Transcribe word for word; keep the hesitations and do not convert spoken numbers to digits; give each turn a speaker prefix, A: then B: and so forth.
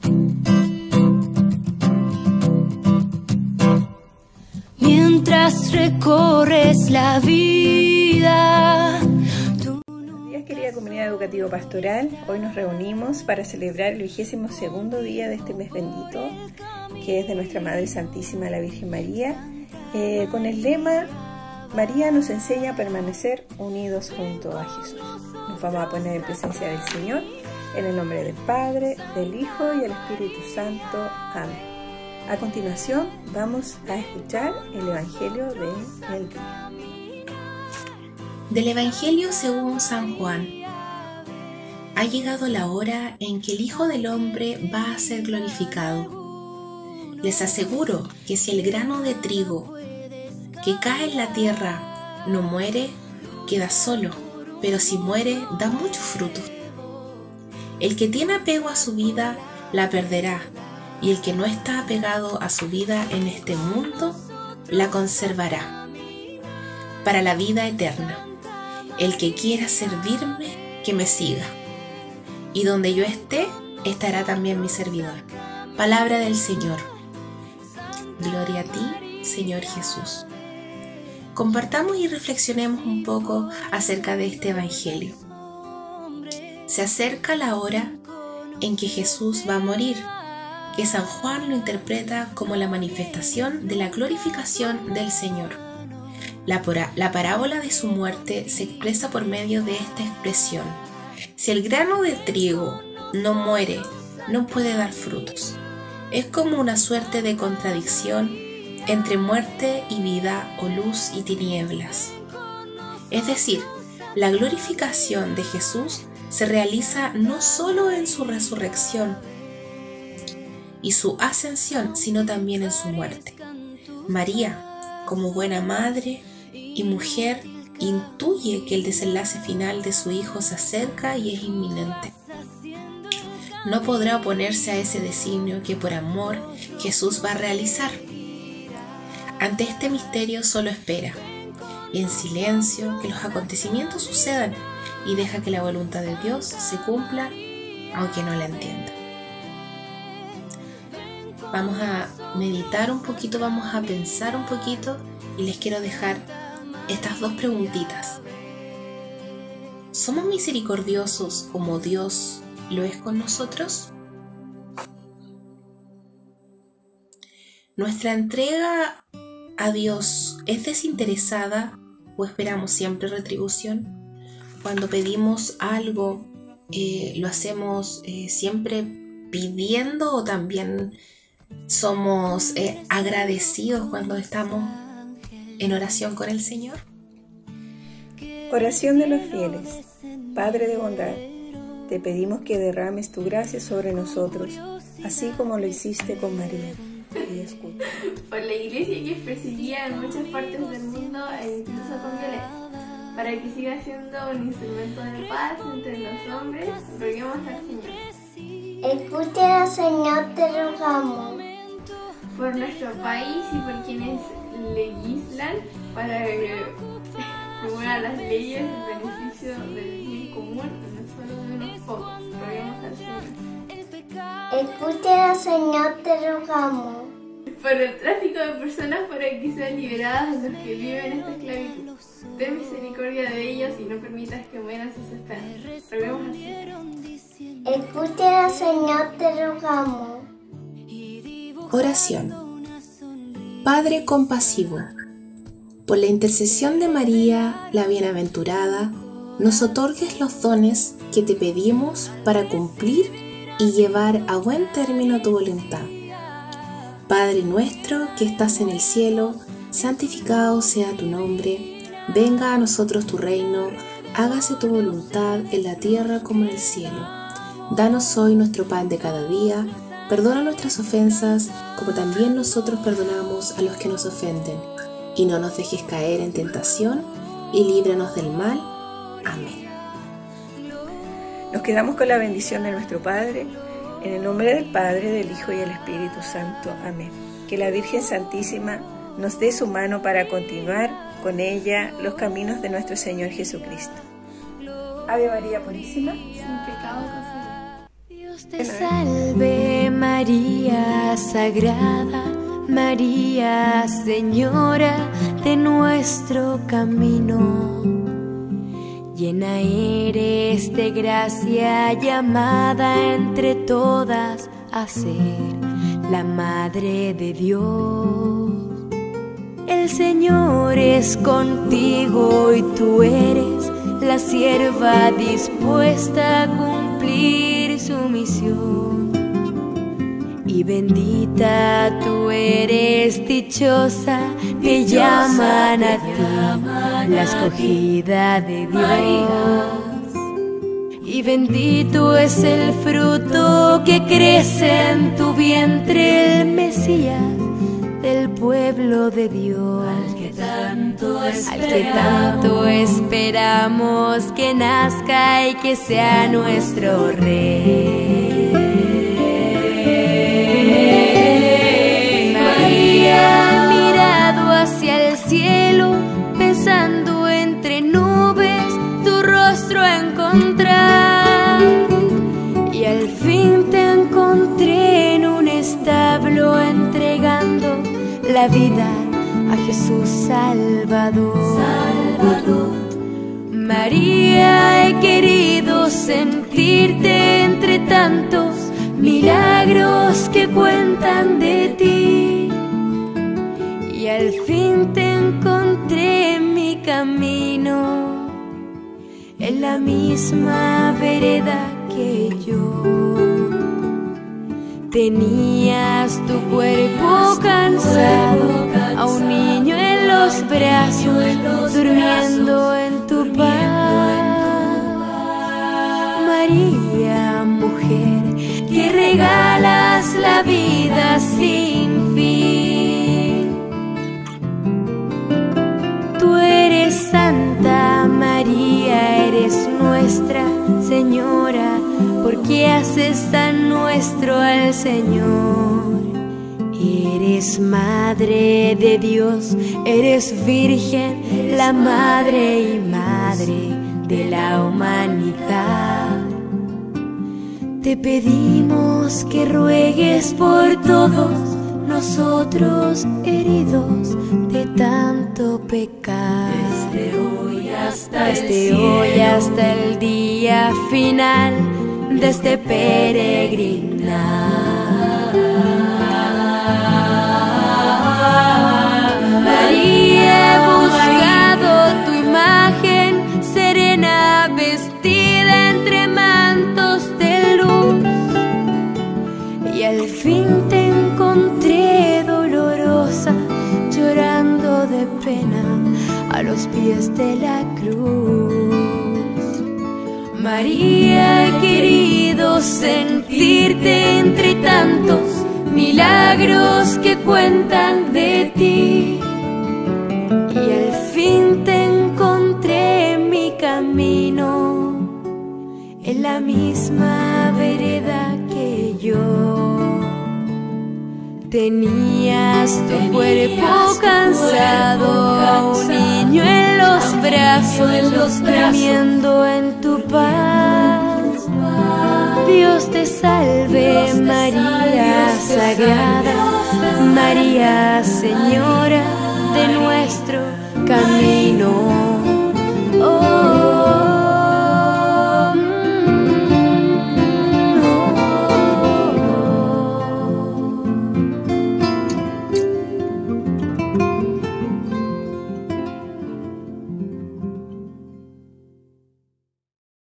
A: Mientras recorres la vida.
B: Buenos días, querida comunidad educativa pastoral. Hoy nos reunimos para celebrar el vigésimo segundo día de este mes bendito, que es de nuestra Madre Santísima, la Virgen María, eh, con el lema: María nos enseña a permanecer unidos junto a Jesús. Nos vamos a poner en presencia del Señor, en el nombre del Padre, del Hijo y del Espíritu Santo. Amén. A continuación vamos a escuchar el Evangelio del día.
C: Del Evangelio según San Juan. Ha llegado la hora en que el Hijo del Hombre va a ser glorificado. Les aseguro que si el grano de trigo que cae en la tierra no muere, queda solo, pero si muere, da mucho fruto. El que tiene apego a su vida, la perderá, y el que no está apegado a su vida en este mundo, la conservará para la vida eterna. El que quiera servirme, que me siga, y donde yo esté, estará también mi servidor. Palabra del Señor. Gloria a ti, Señor Jesús. Compartamos y reflexionemos un poco acerca de este Evangelio. Se acerca la hora en que Jesús va a morir, que San Juan lo interpreta como la manifestación de la glorificación del Señor. La, la parábola de su muerte se expresa por medio de esta expresión: si el grano de trigo no muere, no puede dar frutos. Es como una suerte de contradicción entre muerte y vida, o luz y tinieblas. Es decir, la glorificación de Jesús se realiza no solo en su resurrección y su ascensión, sino también en su muerte. María, como buena madre y mujer, intuye que el desenlace final de su hijo se acerca y es inminente. No podrá oponerse a ese designio que por amor Jesús va a realizar. Ante este misterio solo espera, y en silencio, que los acontecimientos sucedan, y deja que la voluntad de Dios se cumpla, aunque no la entienda. Vamos a meditar un poquito, vamos a pensar un poquito, y les quiero dejar estas dos preguntitas. ¿Somos misericordiosos como Dios lo es con nosotros? ¿Nuestra entrega a Dios es desinteresada o esperamos siempre retribución? Cuando pedimos algo, eh, ¿lo hacemos eh, siempre pidiendo, o también somos eh, agradecidos cuando estamos en oración con el Señor?
B: Oración de los fieles. Padre de bondad, te pedimos que derrames tu gracia sobre nosotros, así como lo hiciste con María. Y escucha.
D: Por la Iglesia que es perseguida en muchas partes del mundo e incluso con violencia, para que siga siendo un instrumento de paz entre los hombres, roguemos al Señor.
E: Escucha, Señor, te rogamos.
D: Por nuestro país y por quienes legislan para que promuevan las leyes en beneficio del bien común y no solo de unos pocos, roguemos al Señor.
E: Escucha, Señor, te rogamos.
D: Por el tráfico de personas, para que sean liberadas de los que viven esta esclavitud. Ten misericordia de ellos y no permitas que mueran sus esperanzas. Roguemos al Señor.
E: Escucha, Señor, te rogamos.
C: Oración. Padre compasivo, por la intercesión de María, la bienaventurada, nos otorgues los dones que te pedimos para cumplir y llevar a buen término tu voluntad. Padre nuestro que estás en el cielo, santificado sea tu nombre, venga a nosotros tu reino, hágase tu voluntad en la tierra como en el cielo. Danos hoy nuestro pan de cada día, perdona nuestras ofensas como también nosotros perdonamos a los que nos ofenden, y no nos dejes caer en tentación, y líbranos del mal. Amén.
B: Nos quedamos con la bendición de nuestro Padre, en el nombre del Padre, del Hijo y del Espíritu Santo. Amén. Que la Virgen Santísima nos dé su mano para continuar con ella los caminos de nuestro Señor Jesucristo. Ave María Purísima,
D: sin pecado concebida.
A: Dios te salve, María. María Sagrada, María Señora de nuestro camino. Llena eres de gracia, llamada entre todas a ser la Madre de Dios. El Señor es contigo y tú eres la sierva dispuesta a cumplir su misión. Y bendita tú eres, dichosa, te llaman a ti, la escogida de Dios. Y bendito es el fruto que crece en tu vientre, el Mesías del pueblo de Dios. Al que tanto esperamos, al que tanto esperamos que nazca y que sea nuestro Rey. María ha mirado hacia el cielo, pensando entre nubes tu rostro encontrar. Y al fin te encontré en un establo, entregando la vida a Jesús Salvador. Salvador. María, he querido sentirte entre tantos milagros que cuentan de ti. Y al fin te encontré en mi camino, en la misma vereda que yo. Tenías tu cuerpo cansado, a un niño en los brazos, durmiendo en tu paz. María, mujer, que regalas la vida sin fin. Tú eres santa, María, eres nuestra Señora, porque haces tan nuestro al Señor. Eres Madre de Dios, eres Virgen, la Madre y Madre de la humanidad. Te pedimos que ruegues por todos nosotros heridos de tanto pecar. Desde hoy hasta, Desde hoy hasta el día final de este peregrinar. María, he buscado tu imagen serena, vestida entre mantos de luz, y al fin te encontré dolorosa, llorando de pena a los pies de la cruz. María, he querido sentirte entre tantos milagros que cuentan de ti. Y al fin te encontré en mi camino, en la misma vereda que yo. Tenías tu cuerpo cansado, a un niño en los brazos, durmiendo en tu paz. Dios te salve, María Sagrada, María Señora de nuestro camino.